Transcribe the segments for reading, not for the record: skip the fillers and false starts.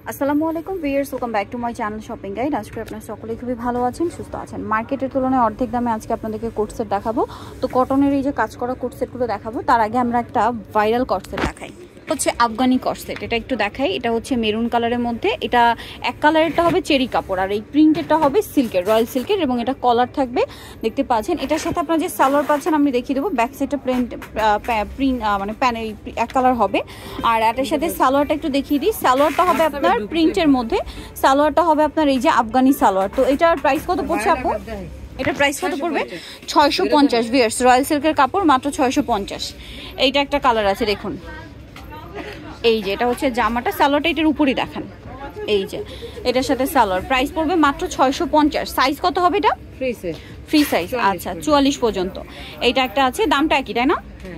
আসসালামু আলাইকুম viewers, welcome back to my channel shopping guide. আজকে আপনারা সকলেই খুবই ভালো আছেন, সুস্থ আছেন। মার্কেটের তুলনায় অর্ধেক দামে আজকে আপনাদেরকে কোট সেট দেখাবো। তো কটনের এই যে কাজ করা কোট সেটগুলো দেখাবো, তার আগে আমরা একটা ভাইরাল কোট সেট দেখাই। হচ্ছে আফগানি কোট সেট, এটা একটু দেখাই। এটা হচ্ছে মেরুন কালারের মধ্যে, এটা এক কালারেরটা হবে চেরি কাপড় আর এই প্রিন্টেরটা হবে সিল্কের, রয়্যাল সিল্কের, এবং এটা কলার থাকবে দেখতে পাচ্ছেন। এটার সাথে আপনারা যে সালোয়ার পাচ্ছেন আমি দেখিয়ে দেবো। ব্যাক সাইডটা প্রিন্ট মানে প্যানে এক কালার হবে। আর এটার সাথে সালোয়ারটা একটু দেখিয়ে দিই। সালোয়ারটা হবে আপনার প্রিন্টের মধ্যে, সালোয়ারটা হবে আপনার এই যে আফগানি সালোয়ার। তো এটার প্রাইস কত পড়ছে আপু? এটার প্রাইস কত পড়বে? 650 ভিউয়ার্স, রয়্যাল সিল্কের কাপড়, মাত্র 650। এইটা একটা কালার আছে দেখুন, এই যে এটা হচ্ছে জামাটা, সালোয়ারটা এটার উপরই দেখান। এই যে এটার সাথে সালোয়ার, প্রাইস পড়বে মাত্র 650। সাইজ কত হবে এটা? ফ্রি সাইজ, আচ্ছা 44 পর্যন্ত। এইটা একটা আছে, দামটা একই তাই না?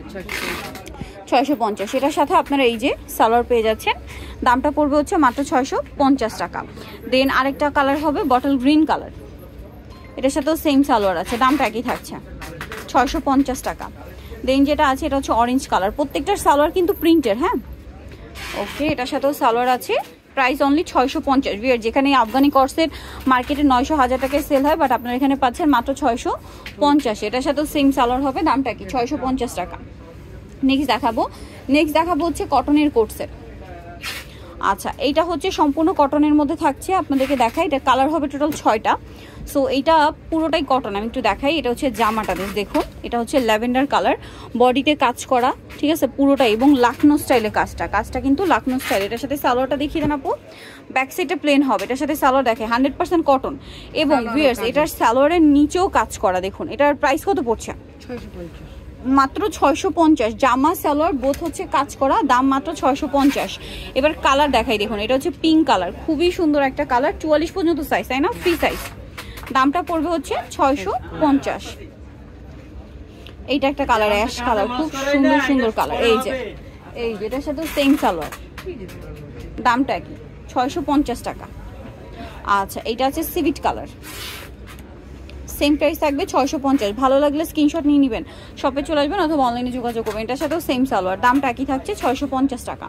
650। এটার সাথে আপনারা এই যে সালোয়ার পেয়ে যাচ্ছেন, দামটা পড়বে হচ্ছে মাত্র 650 টাকা। দেন আরেকটা কালার হবে বটল গ্রিন কালার, এটার সাথেও সেম সালোয়ার আছে, দামটা একই থাকছে 650 টাকা। দেন যেটা আছে এটা হচ্ছে অরেঞ্জ কালার, প্রত্যেকটার সালোয়ার কিন্তু প্রিন্টের। হ্যাঁ ওকে, এটার সাথেও সালোয়ার আছে, প্রাইস অনলি 650। যেখানে আফগানি কর্সের মার্কেটে 900-1000 টাকায় সেল হয়, বাট আপনারা এখানে পাচ্ছেন মাত্র 650। এটার সাথেও সেম সালোয়ার হবে, দামটা কি 650 টাকা। নেক্সট দেখাবো হচ্ছে কটনের কোটসের। আচ্ছা, এইটা হচ্ছে সম্পূর্ণ কটনের মধ্যে থাকছে, আপনাদেরকে দেখাই। এটা কালার হবে টোটাল 6টা। সো এইটা পুরোটাই কটন, আমি একটু দেখাই। এটা হচ্ছে জামাটা দেখুন, এটা হচ্ছে ল্যাভেন্ডার কালার, বডিতে কাজ করা, ঠিক আছে পুরোটাই, এবং লাখনো স্টাইলে কাজটা কিন্তু লাখনো স্টাইল। এটার সাথে সালোয়ারটা দেখিয়ে দেন আপু। ব্যাক সাইডটা প্লেন হবে, এটার সাথে সালোয়ার দেখে 100% কটন, এবং ভিউয়ার্স এটার সালোয়ারের নিচেও কাজ করা দেখুন। এটার প্রাইস কত পড়ছে? 650, মাত্র 650। জামা সালোয়ার বোথ হচ্ছে কাজ করা, দাম মাত্র 650। এবার কালার দেখাই দেখুন, এটা হচ্ছে পিঙ্ক কালার, খুবই সুন্দর একটা কালার, 44 পর্যন্ত সাইজ তাই না? ফ্রি সাইজ, দামটা পড়বে হচ্ছে 650। এইটা একটা কালার, অ্যাশ কালার, খুব সুন্দর কালার। এই যে এটার সাথে সেম সালোয়ার, দামটা কি 650 টাকা। আচ্ছা, এইটা আছে সিভিট কালার, সেম প্রাইস থাকবে 650। ভালো লাগলে স্ক্রিনশট নিয়ে নেবেন, শপে চলে আসবেন অথবা অনলাইনে যোগাযোগ করবেন। এটার সাথেও সেম সালোয়ার, দামটা একই থাকছে 650 টাকা।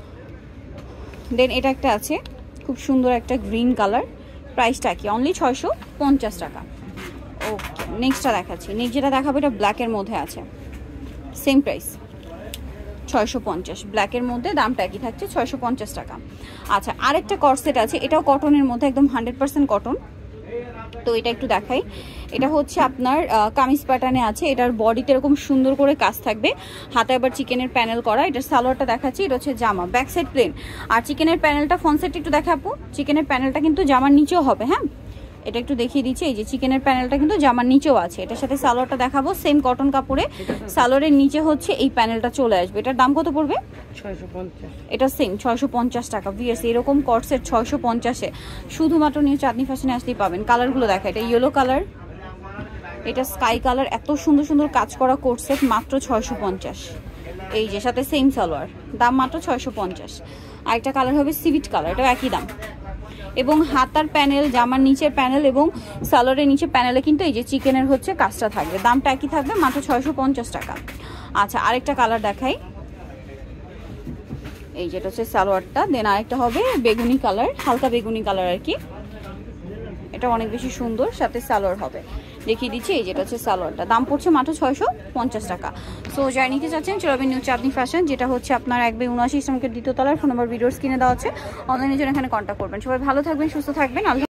দেন এটা একটা আছে খুব সুন্দর একটা গ্রিন কালার, প্রাইসটা কি অনলি 650 টাকা। ওকে, নেক্সটটা দেখাচ্ছি। নেক্সট যেটা দেখাবো এটা ব্ল্যাকের মধ্যে আছে, সেম প্রাইস 650। ব্ল্যাকের মধ্যে দামটা একই থাকছে 650 টাকা। আচ্ছা, আরেকটা কর্সেট আছে, এটাও কটনের মধ্যে, একদম 100% কটন। তো এটা একটু দেখাই। এটা হচ্ছে আপনার কামিজ প্যাটার্নে আছে, এটার বডিতে এরকম সুন্দর করে কাজ থাকবে, হাতে আবার চিকেনের প্যানেল করা। এটার সালোয়ারটা দেখাচ্ছি, এটা হচ্ছে জামা, ব্যাক সাইড প্লেন, আর চিকেনের প্যানেলটা ফ্রন্ট সাইড একটু দেখা আপু। চিকেনের প্যানেলটা কিন্তু জামার নিচেও হবে। হ্যাঁ, এটা একটু দেখিয়ে দিচ্ছি, এই যে চিকেনের প্যানেলটা কিন্তু জামার নিচেও আছে। এটার সাথে সালোয়ারটা দেখাবো, সেম কটন কাপড়ে, সালোয়ারের নিচে হচ্ছে এই প্যানেলটা চলে আসবে। এটার দাম কত পড়বে? 650। এটা সেম 650 টাকা। ভিএস এরকম কটসেট 650-এ শুধুমাত্র নিউ চাঁদনি ফ্যাশনে আসলেই পাবেন। কালারগুলো দেখা, এটা ইয়েলো কালার, এটা স্কাই কালার, এত সুন্দর কাজ করা কোটসেট, মাত্র 650। এই যে সাথে সেম সালোয়ার, দাম মাত্র 650। আরেকটা কালার হবে সিভিট কালার, এটাও একই দাম, এবং হাতার প্যানেল, জামার নিচের প্যানেল এবং সালোয়ারের নিচে প্যানেলে কিন্তু এই যে চিকেনের হচ্ছে কাজটা থাকবে, দামটা একই থাকবে মাত্র 650 টাকা। আচ্ছা, আরেকটা কালার দেখাই, এই যেটা হচ্ছে সালোয়ারটা। দেন আরেকটা হবে বেগুনি কালার, হালকা বেগুনি কালার আর কি, এটা অনেক বেশি সুন্দর, সাথে সালোয়ার হবে, দেখিয়ে দিচ্ছি। এই যেটা হচ্ছে সালোয়ারটা, দাম পড়ছে মাত্র 650 টাকা। সো যাই নিতে চাচ্ছেন চলে যাবেন নিউ চাঁদনি ফ্যাশন, যেটা হচ্ছে আপনার 179 ইসলামকের 2য় তলার। ফোন নাম্বার ভিডিওর স্ক্রিনে দেওয়া আছে, অনলাইনের জন্য এখানে কন্ট্যাক্ট করবেন। সবাই ভালো থাকবেন, সুস্থ থাকবেন।